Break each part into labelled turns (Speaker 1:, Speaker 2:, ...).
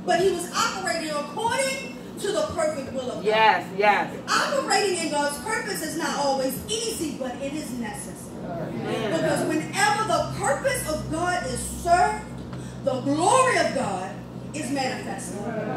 Speaker 1: but he was operating according to the perfect will of God.
Speaker 2: Yes, yes.
Speaker 1: Operating in God's purpose is not always easy, but it is necessary. Because whenever the purpose of God is served, the glory of God is manifested.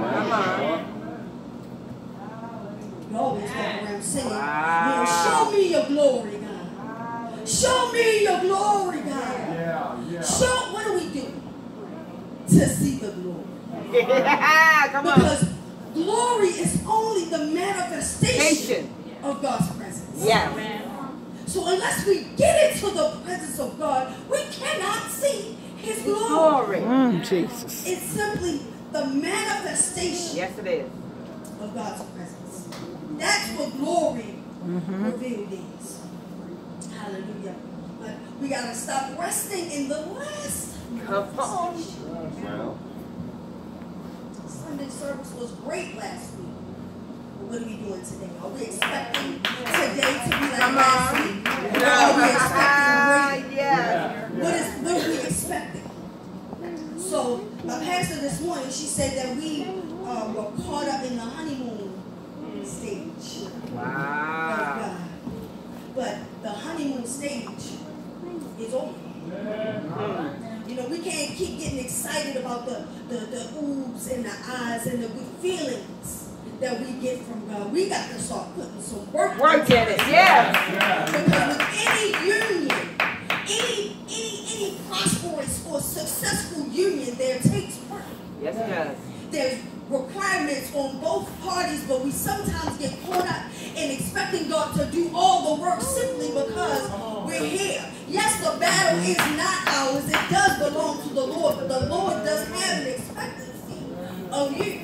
Speaker 1: You always walk around singing, show me your glory, God. Show me your glory, God. Show, what do we do to see the glory?
Speaker 2: Come on.
Speaker 1: Because glory is only the manifestation of God's presence.
Speaker 2: Yes.
Speaker 1: So unless we get into the presence of God, we cannot see his glory.
Speaker 3: Jesus.
Speaker 1: It's simply the manifestation
Speaker 2: Yes, it is.
Speaker 1: of God's presence. That's what glory revealed is. Hallelujah. But we got to stop resting in the last.
Speaker 2: Come on.
Speaker 1: Sunday service was great last week. But what are we doing today? Are we expecting today to be like last week? Or are we expecting great?
Speaker 2: Yes.
Speaker 1: What are we expecting? So my pastor this morning, she said that we were caught up in the honeymoon stage.
Speaker 2: Wow.
Speaker 1: But the honeymoon stage is over. You know, we can't keep getting excited about the oohs and the ahs and the good feelings that we get from God. We got to start putting some work
Speaker 2: in it. Yes.
Speaker 1: Because with any union, any prosperous or successful union, there takes work.
Speaker 2: Yes, it does.
Speaker 1: There's requirements on both parties, but we sometimes get caught up in expecting God to do all the work simply because we're here. Yes, the battle is not ours. It does belong to the Lord, but the Lord does have an expectancy of you.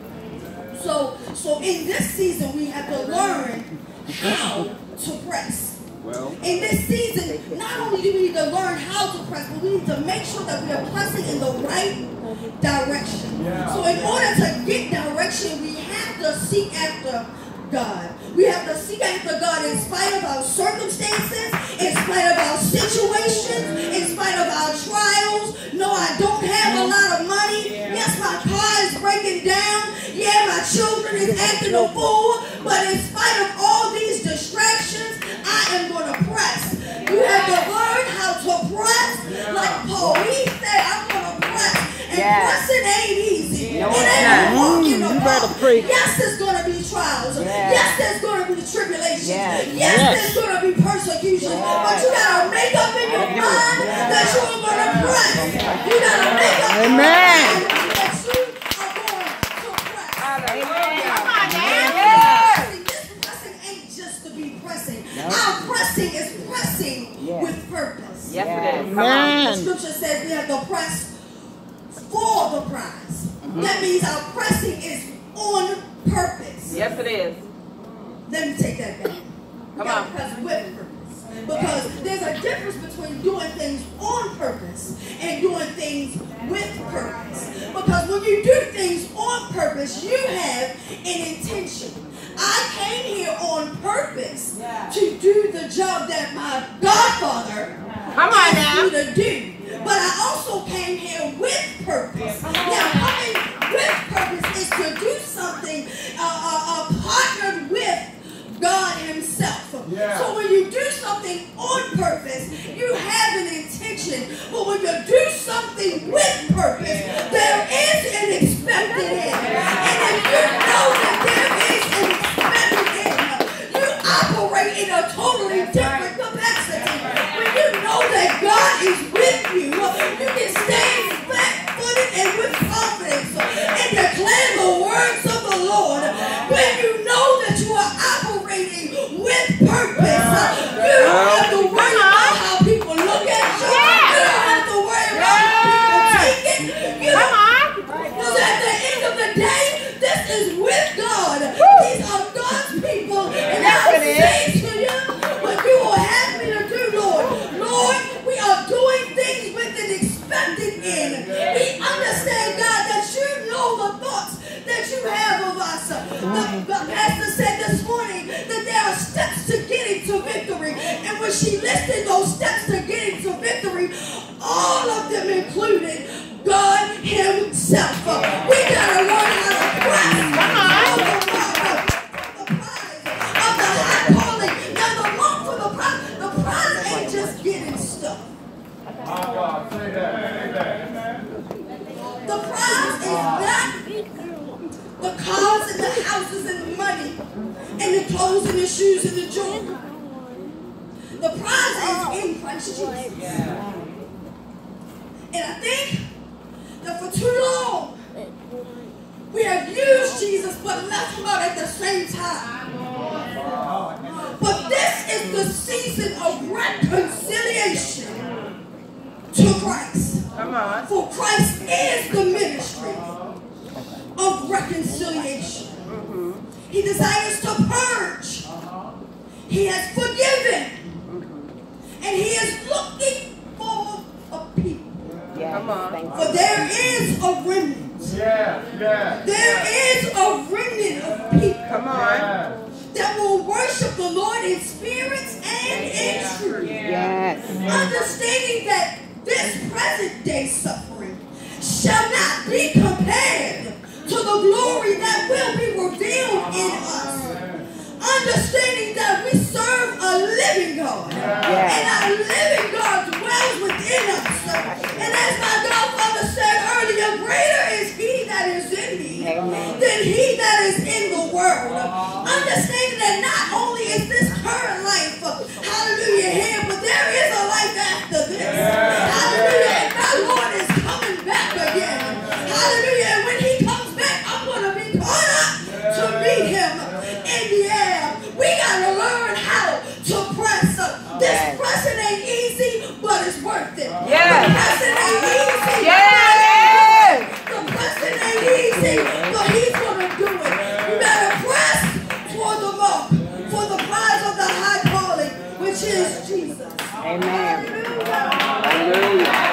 Speaker 1: So in this season, we have to learn how to press. In this season, not only do we need to learn how to press, but we need to make sure that we are pressing in the right direction. So in order to get direction, we have to seek after God. We have to seek after God in spite of our circumstances, in spite of our situations, in spite of our trials. No, I don't have a lot of money. Yes, my car is breaking down. Yeah, my children is acting a fool. But in spite of all these distractions, I am going to press. You have to learn how to press. Like Paul, he said, I'm going to press. And pressing ain't easy. It ain't walking apart. Yes, there's going to be trials. Yes, there's going to be tribulation. Yes, there's going to be persecution. But you got to make up in your mind that you are going to press. You got to make up in your mind that you are going to press. This pressing ain't just to be pressing. Our pressing is pressing with purpose.
Speaker 2: Yes, it is.
Speaker 1: The scripture says we have to press for the prize. That means our pressing is on purpose.
Speaker 2: Yes, it is.
Speaker 1: Let me take that back. We got to press with purpose. Because there's a difference between doing things on purpose and doing things with purpose. Because when you do things on purpose, you have an intention. I came here on purpose to do the job that my godfather asked me to do. But I also came here with purpose. Now, coming with purpose is to do something partnered with God himself. So when you do something on purpose, you have an intention. But when you do something with purpose, there is an expected end. And if you know that there is an expected end, you operate in a totally different capacity. When you know that God is with you, you can stand flat-footed and with confidence and declare the words of the Lord. When you know that you are operating with purpose, you don't have to worry about how people look at you. You don't have to worry about how people take it. Because at the end of the day, this is with God. These are God's people. And I say to you, what you will have me to do, Lord. Lord, we are doing things with an expected end. We understand, God, that you know the thoughts that you have of us. The pastor said this morning that there are steps to getting to victory. And when she listed those steps to getting to victory, all of them included God himself. We got to the cars and the houses and the money and the clothes and the shoes and the jewelry. The prize is in Christ Jesus. And I think that for too long, we have used Jesus but left him out at the same time. But this is the season of reconciliation to Christ.
Speaker 2: Come on.
Speaker 1: For Christ is the ministry of reconciliation. He desires to purge. He has forgiven. And he is looking for a people.
Speaker 2: Come on.
Speaker 1: For there is a remnant. There is a remnant of people.
Speaker 2: Come on.
Speaker 1: That will worship the Lord in spirit and in truth.
Speaker 2: Yes.
Speaker 1: Understanding that this present day suffering shall not be compared to the glory that will be revealed in us. Understanding that we serve a living God. And our living God dwells within us. And as my godfather said earlier, greater is he that is in me than he that is in the world. Understanding that not only is this current life, hallelujah, here, but there is a life after this. Hallelujah. And my Lord is coming back again. Hallelujah. And when he comes back, I'm going to be caught up to meet him in the air. We got to learn how to press. This pressing ain't easy, but it's worth it. The pressing ain't easy. The pressing ain't easy, but he's going to do it. You got to press toward the mark for the prize of the high calling, which is Jesus.
Speaker 2: Amen.
Speaker 1: Hallelujah.
Speaker 2: Hallelujah.